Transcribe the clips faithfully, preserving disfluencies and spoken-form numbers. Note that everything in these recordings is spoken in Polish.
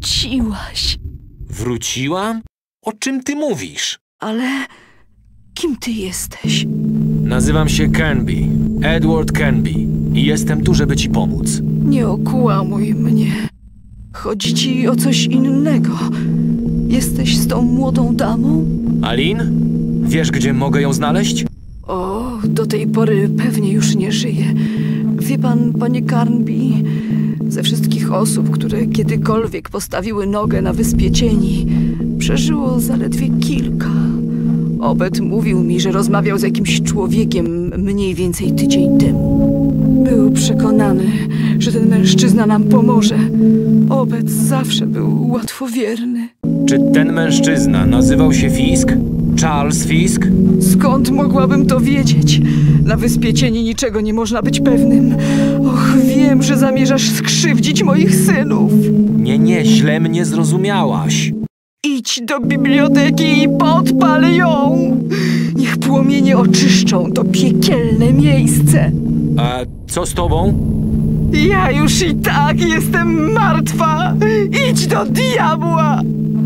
Wróciłaś. Wróciłam? O czym ty mówisz? Ale kim ty jesteś? Nazywam się Cairnby, Edward Cairnby i jestem tu, żeby ci pomóc. Nie okłamuj mnie. Chodzi ci o coś innego. Jesteś z tą młodą damą? Alin? Wiesz, gdzie mogę ją znaleźć? O, do tej pory pewnie już nie żyje. Wie pan, panie Cairnby, ze wszystkich osób, które kiedykolwiek postawiły nogę na Wyspie Cieni, przeżyło zaledwie kilka. Obed mówił mi, że rozmawiał z jakimś człowiekiem mniej więcej tydzień temu. Był przekonany, że ten mężczyzna nam pomoże. Obed zawsze był łatwowierny. Czy ten mężczyzna nazywał się Fisk? Charles Fisk? Skąd mogłabym to wiedzieć? Na Wyspie Cieni niczego nie można być pewnym. Och, wiem, że zamierzasz skrzywdzić moich synów. Nie, nie, źle mnie zrozumiałaś. Idź do biblioteki i podpal ją! Niech płomienie oczyszczą to piekielne miejsce. A co z tobą? Ja już i tak jestem martwa! Idź do diabła!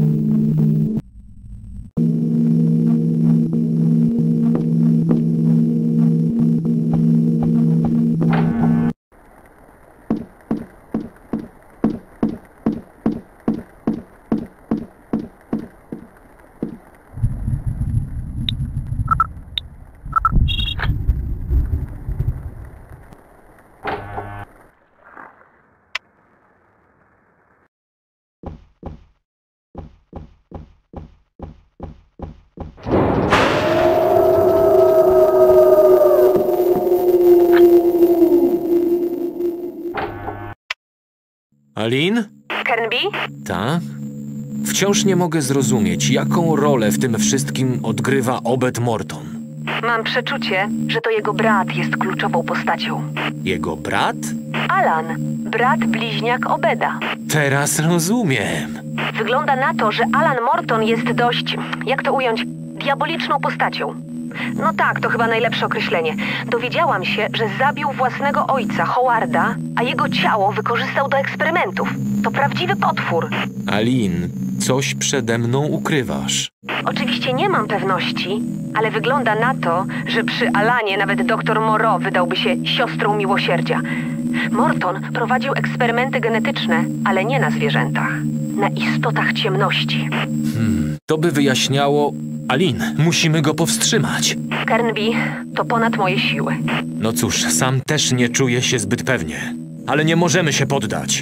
Alin? Cairnby? Tak? Wciąż nie mogę zrozumieć, jaką rolę w tym wszystkim odgrywa Obed Morton. Mam przeczucie, że to jego brat jest kluczową postacią. Jego brat? Alan, brat bliźniak Obeda. Teraz rozumiem. Wygląda na to, że Alan Morton jest dość, jak to ująć, diaboliczną postacią. No tak, to chyba najlepsze określenie. Dowiedziałam się, że zabił własnego ojca, Howarda, a jego ciało wykorzystał do eksperymentów. To prawdziwy potwór. Alin, coś przede mną ukrywasz. Oczywiście nie mam pewności, ale wygląda na to, że przy Alanie nawet doktor Moreau wydałby się siostrą miłosierdzia. Morton prowadził eksperymenty genetyczne, ale nie na zwierzętach. Na istotach ciemności. Hmm, to by wyjaśniało... Alin, musimy go powstrzymać. Cairnby, to ponad moje siły. No cóż, sam też nie czuję się zbyt pewnie. Ale nie możemy się poddać.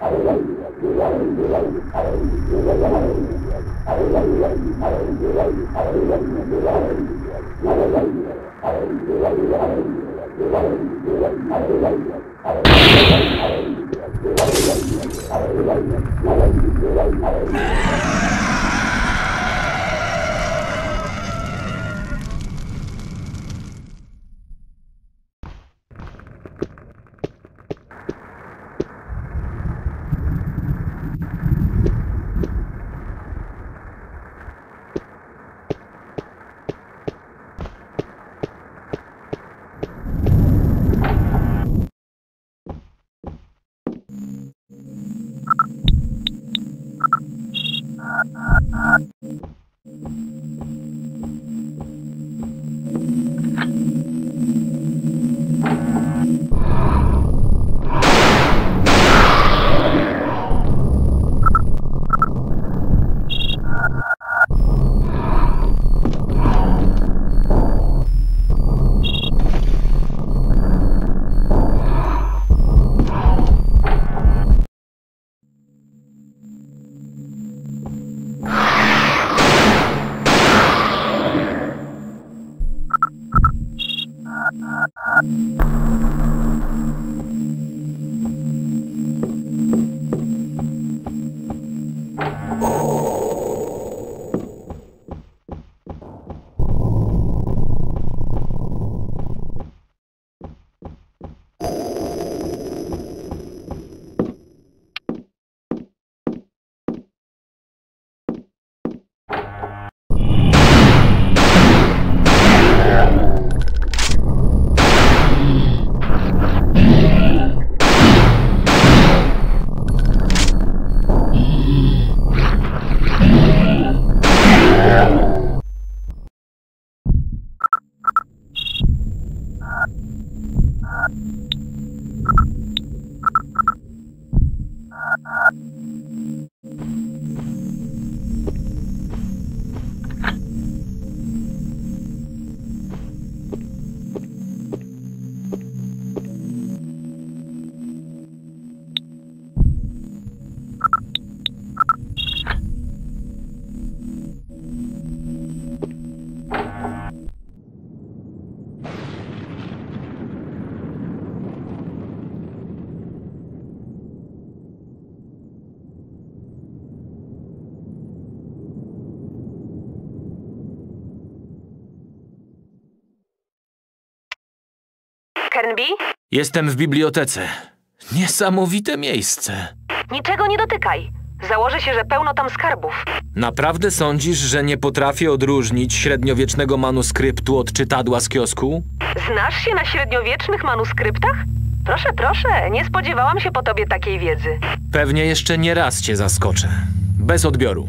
Cairnby? Jestem w bibliotece. Niesamowite miejsce. Niczego nie dotykaj. Założę się, że pełno tam skarbów. Naprawdę sądzisz, że nie potrafię odróżnić średniowiecznego manuskryptu od czytadła z kiosku? Znasz się na średniowiecznych manuskryptach? Proszę, proszę, nie spodziewałam się po tobie takiej wiedzy. Pewnie jeszcze nie raz cię zaskoczę. Bez odbioru.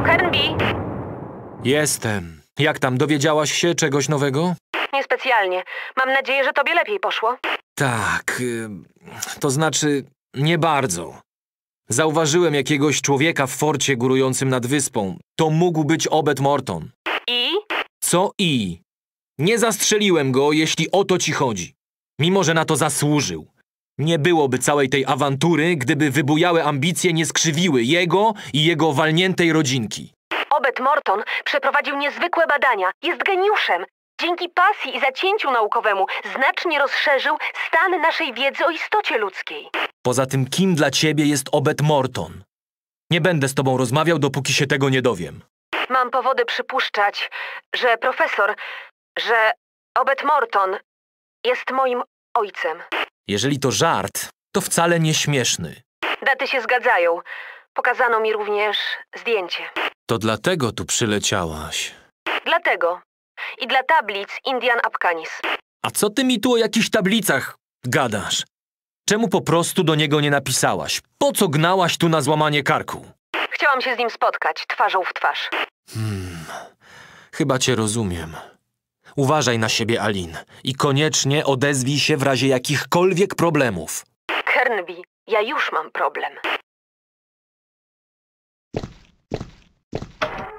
Kernby? Jestem. Jak tam, dowiedziałaś się czegoś nowego? Niespecjalnie. Mam nadzieję, że tobie lepiej poszło. Tak, y, to znaczy nie bardzo. Zauważyłem jakiegoś człowieka w forcie górującym nad wyspą. To mógł być Obed Morton. I? Co i? Nie zastrzeliłem go, jeśli o to ci chodzi. Mimo że na to zasłużył. Nie byłoby całej tej awantury, gdyby wybujałe ambicje nie skrzywiły jego i jego walniętej rodzinki. Obed Morton przeprowadził niezwykłe badania. Jest geniuszem. Dzięki pasji i zacięciu naukowemu znacznie rozszerzył stan naszej wiedzy o istocie ludzkiej. Poza tym, kim dla ciebie jest Obed Morton? Nie będę z tobą rozmawiał, dopóki się tego nie dowiem. Mam powody przypuszczać, że profesor, że Obed Morton jest moim ojcem. Jeżeli to żart, to wcale nie śmieszny. Daty się zgadzają. Pokazano mi również zdjęcie. To dlatego tu przyleciałaś. Dlatego. I dla tablic Indian Apkanis. A co ty mi tu o jakichś tablicach gadasz? Czemu po prostu do niego nie napisałaś? Po co gnałaś tu na złamanie karku? Chciałam się z nim spotkać, twarzą w twarz. Hmm, chyba cię rozumiem. Uważaj na siebie, Alin. I koniecznie odezwij się w razie jakichkolwiek problemów. Kernby, ja już mam problem.